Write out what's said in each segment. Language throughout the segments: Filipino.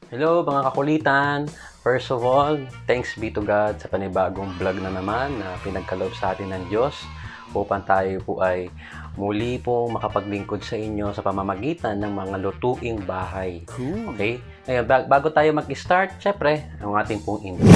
Hello mga kakulitan! First of all, thanks be to God sa panibagong vlog na naman na pinagkaloob sa atin ng Diyos upang tayo po ay muli po makapaglingkod sa inyo sa pamamagitan ng mga lutuing bahay. Okay? Ngayon, bago tayo mag-start, syempre, ang ating pong intro.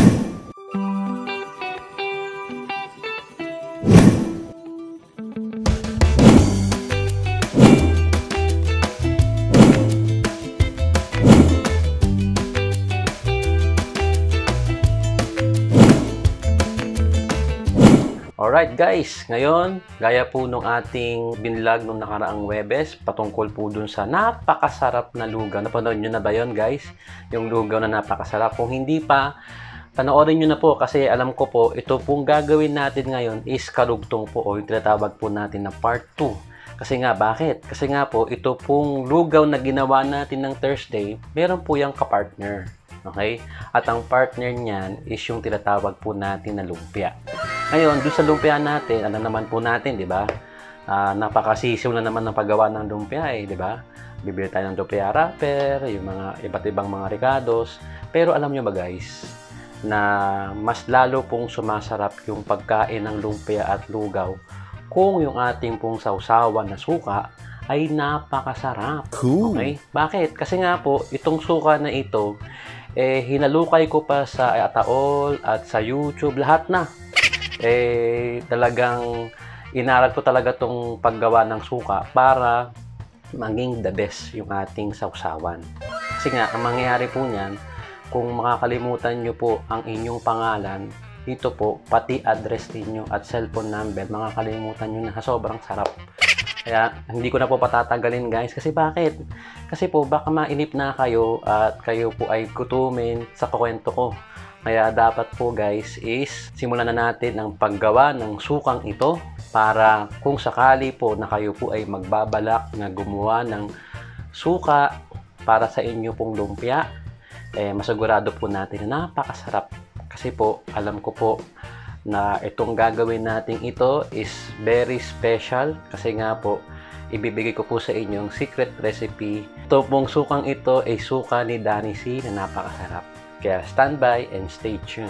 Alright guys, ngayon, gaya po nung ating binlog nung nakaraang Webes, patungkol po dun sa napakasarap na lugaw. Napanood nyo na ba yun guys? Yung lugaw na napakasarap. Kung hindi pa, panoorin nyo na po kasi alam ko po, ito pong gagawin natin ngayon is karugtong po o yung tinatawag po natin na part 2. Kasi nga, bakit? Kasi nga po, ito pong lugaw na ginawa natin ng Thursday, meron po yung kapartner. Okay? At ang partner niyan is yung tinatawag po natin na lumpia. Ngayon, doon sa lumpia natin, ano naman po natin, di ba? Napakasisiw na naman ng paggawa ng lumpia di ba? Bibili tayo ng lumpia wrapper, yung mga iba't ibang mga ricados. Pero alam nyo ba guys, na mas lalo pong sumasarap yung pagkain ng lumpia at lugaw kung yung ating pong sausawan na suka ay napakasarap. Cool. Okay? Bakit? Kasi nga po, itong suka na ito, hinalukay ko pa sa Ataol at sa YouTube, lahat na. Talagang inaral ko talaga tong paggawa ng suka para maging the best yung ating sausawan. Kasi nga, ang mangyayari po niyan, kung makakalimutan nyo po ang inyong pangalan, dito po, pati address niyo at cellphone number, makakalimutan nyo na sobrang sarap. Kaya, hindi ko na po patatagalin guys. Kasi bakit? Kasi po, baka mainip na kayo at kayo po ay gutumin sa kukwento ko. Kaya dapat po guys is simulan na natin ang paggawa ng sukang ito para kung sakali po na kayo po ay magbabalak na gumawa ng suka para sa inyo pong lumpia, masagurado po natin na napakasarap. Kasi po, alam ko po na itong gagawin natin ito is very special kasi nga po, ibibigay ko po sa inyong secret recipe. Ito pong sukang ito ay suka ni Danny C na napakasarap. Kaya stand by and stay tuned.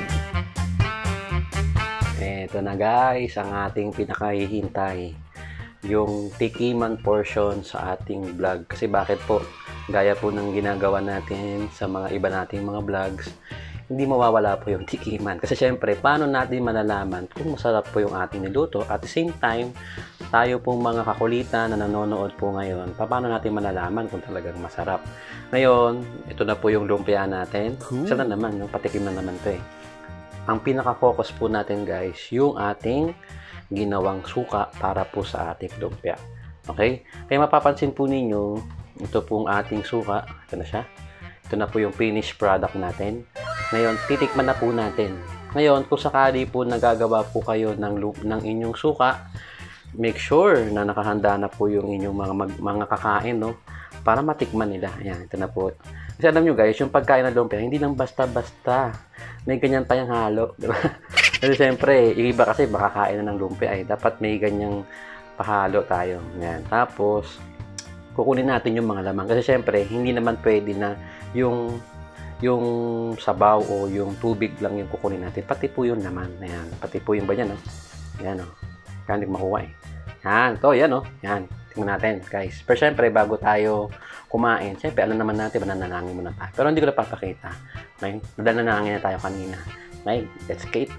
Ito na guys, ang ating pinakahihintay. yung tikiman portion sa ating vlog. Kasi bakit po? Gaya po ng ginagawa natin sa mga iba nating mga vlogs, hindi mawawala po yung tikiman. Kasi syempre, paano natin malalaman kung masarap po yung ating niluto? At the same time, tayo pong mga kakulitan na nanonood po ngayon, paano natin malalaman kung talagang masarap? Ngayon, ito na po yung lumpia natin. Isa na naman, no? Patikim na naman to eh. Ang pinaka-focus po natin guys, yung ating ginawang suka para po sa ating lumpia. Okay? Kaya mapapansin po ninyo, ito pong ating suka. Ito na siya. Ito na po yung finished product natin. Ngayon, titikman na po natin. Ngayon, kung sakali po nagagawa po kayo ng inyong suka, make sure na nakahanda na po yung inyong mga kakain, no? Para matikman nila. Ayan, ito na po. Kasi alam nyo guys, yung pagkain ng lumpia, hindi lang basta-basta. May ganyan tayong halo. Diba? Kasi siyempre, iba kasi baka kain na ng lumpia ay dapat may ganyang pahalo tayo. Ayan. Tapos, kukunin natin yung mga laman. Kasi siyempre, hindi naman pwede na yung sabaw o yung tubig lang yung kukunin natin. Pati po yung laman. Ayan. Pati po yung banyan, no? Ayan, no? Kaya hindi makuha eh. Yan. Ito, yan, no? Yan. Tingnan natin, guys. Pero siyempre, bago tayo kumain, siyempre, alam naman natin, mananangin muna tayo. Pero hindi ko na papakita. Okay? Nananangin na tayo kanina. Okay? Let's eat.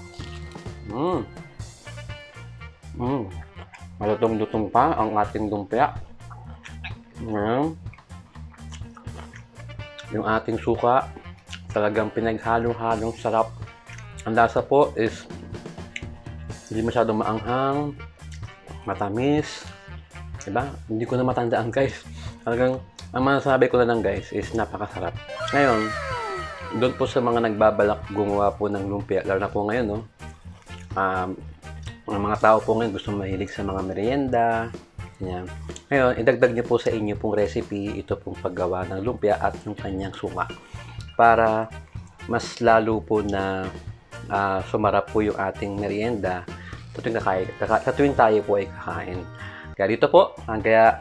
Malutong-lutong pa ang ating lumpia. Yung ating suka, talagang pinaghalong-halong sarap. Ang lasa po is hindi masyadong maanghang, matamis, diba? Hindi ko na matandaan guys. Talagang, ang masasabi ko na lang guys is napakasarap. Ngayon, doon po sa mga nagbabalak gumawa po ng lumpia, lalo na po ngayon, no? Mga tao po ngayon gusto mahilig sa mga merienda. Yan. Ngayon, idagdag niyo po sa inyo pong recipe ito pong paggawa ng lumpia at yung kanyang suka para mas lalo po na sumarap po yung ating merienda sa tuwing tayo po ay kakain. Kaya dito po, kaya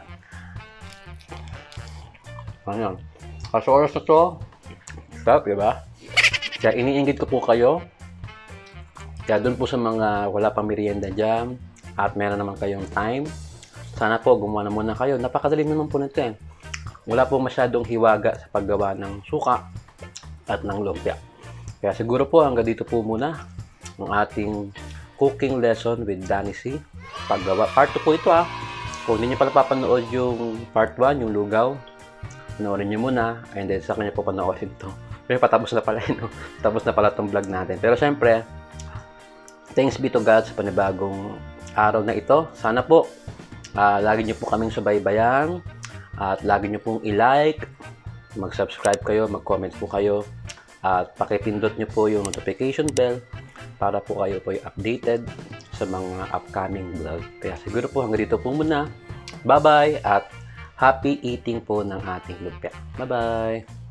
ano, kasi oras na to, sarap, diba? Kaya iniinggit ko po kayo. Kaya doon po sa mga wala pang merienda dyan at meron naman kayong time, sana po gumawa na muna kayo. Napakadali naman po nito eh. Wala po masyadong hiwaga sa paggawa ng suka at ng lumpia. Kaya siguro po hanggang dito po muna ang ating cooking lesson with Danny C. Paggawa. Part 2 po ito ah. Kung hindi nyo pala papanood yung part 1, yung lugaw, panoorin nyo muna and then sa kanya po panoorin ito. Pero patapos na pala no? Tapos na pala itong vlog natin. Pero syempre, thanks be to God sa panibagong araw na ito. Sana po lagi nyo po kaming subaybayan at lagi nyo pong i-like, mag-subscribe kayo, mag-comment po kayo at pakipindot nyo po yung notification bell para po kayo po updated sa mga upcoming vlog. Kaya siguro po hanggang dito po muna. Bye-bye at happy eating po ng ating lumpia. Bye-bye!